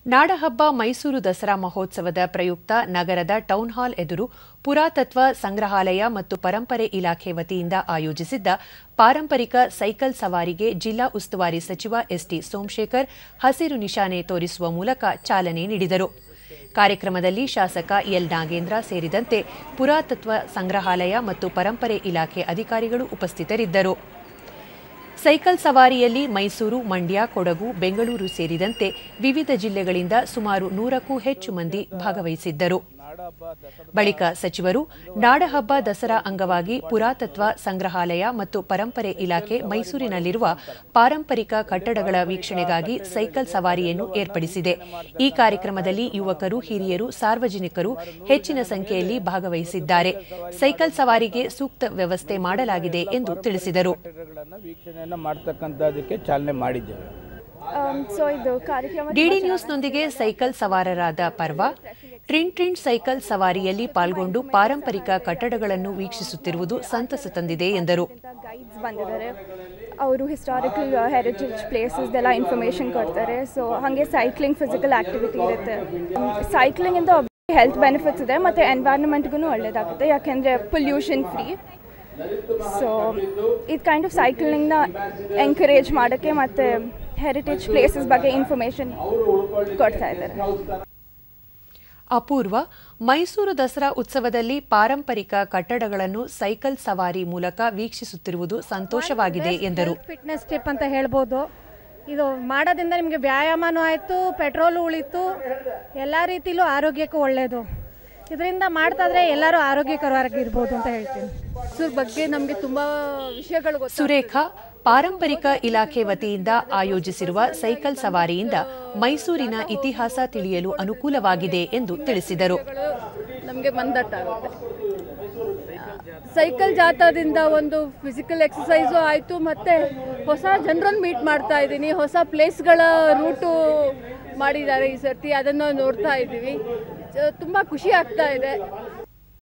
ನಾಡಹಬ್ಬ ಮೈಸೂರು ದಸರಾ ಮಹೋತ್ಸವದ ಪ್ರಯುಕ್ತ ನಗರದ ಟೌನ್ ಹಾಲ್ ಎದುರು ಪುರಾತತ್ವ ಸಂಗ್ರಹಾಲಯ ಮತ್ತು ಪರಂಪರೆ ಇಲಾಖೆ ವತಿಯಿಂದ ಆಯೋಜಿಸಿದ್ದ ಪಾರಂಪರಿಕ ಸೈಕಲ್ ಸವಾರಿಗೆ ಜಿಲ್ಲಾ ಉಸ್ತುವಾರಿ ಸಚಿವ ಎಸ್ಟಿ ಸೋಮಶೇಖರ್ ಹಸಿರು ನಿಶಾನೆ ತೋರಿಸುವ ಮೂಲಕ ಚಾಲನೆ ನೀಡಿದರು. ಕಾರ್ಯಕ್ರಮದಲ್ಲಿ ಶಾಸಕ ಎಲ್ ನಾಗೇಂದ್ರ ಸೇರಿದಂತೆ ಪುರಾತತ್ವ ಸಂಗ್ರಹಾಲಯ ಮತ್ತು ಪರಂಪರೆ ಇಲಾಖೆ ಅಧಿಕಾರಿಗಳು ಉಪಸ್ಥಿತರಿದ್ದರು. ಸೈಕಲ್ ಸವಾರಿಯಲ್ಲಿ ಮೈಸೂರು, ಮಂಡ್ಯ, ಕೊಡಗು, ಬೆಂಗಳೂರು ಸೇರಿದಂತೆ ವಿವಿಧ ಜಿಲ್ಲೆಗಳಿಂದ ಸುಮಾರು 100ಕ್ಕೂ ಹೆಚ್ಚು ಮಂದಿ ಭಾಗವಹಿಸಿದ್ದರು. ಬಳಿಕ ಸಚಿವರು ನಾಡಹಬ್ಬ ದಸರಾ ಅಂಗವಾಗಿ ಪುರಾತತ್ವ ಸಂಗ್ರಹಾಲಯ ಮತ್ತು ಪರಂಪರೆ ಇಲಾಖೆ ಮೈಸೂರಿನಲ್ಲಿರುವ ಪಾರಂಪರಿಕ ಕಟ್ಟಡಗಳ ವೀಕ್ಷಣೆಗಾಗಿ ಸೈಕಲ್ ಸವಾರಿಯನ್ನು ಏರ್ಪಡಿಸಿದೆ. ಈ ಕಾರ್ಯಕ್ರಮದಲ್ಲಿ ಯುವಕರು, ಹಿರಿಯರು, ಸಾರ್ವಜನಿಕರು ಹೆಚ್ಚಿನ ಸಂಖ್ಯೆಯಲ್ಲಿ ಭಾಗವಹಿಸಿದ್ದಾರೆ. ಸೈಕಲ್ ಸವಾರಿಗೆ ಸೂಕ್ತ ವ್ಯವಸ್ಥೆ ಮಾಡಲಾಗಿದೆ ಎಂದು ತಿಳಿಸಿದರು. ಡಿಡಿ ನ್ಯೂಸ್ನೊಂದಿಗೆ ಸೈಕಲ್ ಸವಾರರಾದ ಪರ್ವ ಟ್ರಿನ್ ಸೈಕಲ್ ಸವಾರಿಯಲ್ಲಿ ಪಾಲ್ಗೊಂಡು ಪಾರಂಪರಿಕ ಕಟ್ಟಡಗಳನ್ನು ವೀಕ್ಷಿಸುತ್ತಿರುವುದು ಸಂತಸ ತಂದಿದೆ ಎಂದರು. ಅವರು ಹಿಸ್ಟಾರಿಕಲ್ ಹೆರಿಟೇಜ್ ಪ್ಲೇಸಸ್ ಎಲ್ಲ ಇನ್ಫಾರ್ಮೇಶನ್ ಕೊಡ್ತಾರೆ. ಸೊ ಹಾಗೆ ಸೈಕ್ಲಿಂಗ್ ಫಿಸಿಕಲ್ ಆಕ್ಟಿವಿಟಿ ಇರುತ್ತೆ. ಸೈಕ್ಲಿಂಗ್ ಇಂದ ಹೆಲ್ತ್ ಬೆನಿಫಿಟ್ಸ್ ಇದೆ ಮತ್ತು ಎನ್ವೈರನ್ಮೆಂಟ್ಗೂ ಒಳ್ಳೆಯದಾಗುತ್ತೆ, ಯಾಕೆಂದರೆ ಪೊಲ್ಯೂಷನ್ ಫ್ರೀ. ಸೊ ಇದು ಕೈಂಡ್ ಆಫ್ ಸೈಕ್ಲಿಂಗ್ನ ಎಂಕರೇಜ್ ಮಾಡೋಕ್ಕೆ ಮತ್ತು ಹೆರಿಟೇಜ್ ಪ್ಲೇಸಸ್ ಬಗ್ಗೆ ಇನ್ಫಾರ್ಮೇಷನ್ ಕೊಡ್ತಾ ಇದ್ದಾರೆ. ಅಪೂರ್ವ ಮೈಸೂರು ದಸರಾ ಉತ್ಸವದಲ್ಲಿ ಪಾರಂಪರಿಕ ಕಟ್ಟಡಗಳನ್ನು ಸೈಕಲ್ ಸವಾರಿ ಮೂಲಕ ವೀಕ್ಷಿಸುತ್ತಿರುವುದು ಸಂತೋಷವಾಗಿದೆ ಎಂದರು. ಫಿಟ್ನೆಸ್ ಟಿಪ್ ಅಂತ ಹೇಳ್ಬೋದು. ಇದು ಮಾಡೋದ್ರಿಂದ ನಿಮಗೆ ವ್ಯಾಯಾಮನೂ ಆಯಿತು, ಪೆಟ್ರೋಲು ಉಳಿತು, ಎಲ್ಲ ರೀತಿಲೂ ಆರೋಗ್ಯಕ್ಕೂ ಒಳ್ಳೆಯದು. ಇದರಿಂದ ಮಾಡ್ತಾಯಿದ್ರೆ ಎಲ್ಲರೂ ಆರೋಗ್ಯಕರವಾಗಿರ್ಬೋದು ಅಂತ ಹೇಳ್ತೀನಿ. ಮೈಸೂರು ಬಗ್ಗೆ ನಮಗೆ ತುಂಬ ವಿಷಯಗಳು ಗೊತ್ತು. ಸುರೇಖಾ ಪಾರಂಪರಿಕ ಇಲಾಖೆ ವತಿಯಿಂದ ಆಯೋಜಿಸಿರುವ ಸೈಕಲ್ ಸವಾರಿಯಿಂದ ಮೈಸೂರಿನ ಇತಿಹಾಸ ತಿಳಿಯಲು ಅನುಕೂಲವಾಗಿದೆ ಎಂದು ತಿಳಿಸಿದರು. ನಮಗೆ ಮಂದಟ್ಟಾಗುತ್ತೆ. ಸೈಕಲ್ ಜಾಥಾದಿಂದ ಒಂದು ಫಿಸಿಕಲ್ ಎಕ್ಸಸೈಸು ಆಯಿತು, ಮತ್ತು ಹೊಸ ಜನರನ್ನು ಮೀಟ್ ಮಾಡ್ತಾ ಇದ್ದೀನಿ. ಹೊಸ ಪ್ಲೇಸ್ಗಳ ರೂಟು ಮಾಡಿದ್ದಾರೆ ಈ ಸರ್ತಿ, ಅದನ್ನು ನೋಡ್ತಾ ಇದ್ದೀವಿ. ತುಂಬ ಖುಷಿ ಆಗ್ತಾ ಇದೆ.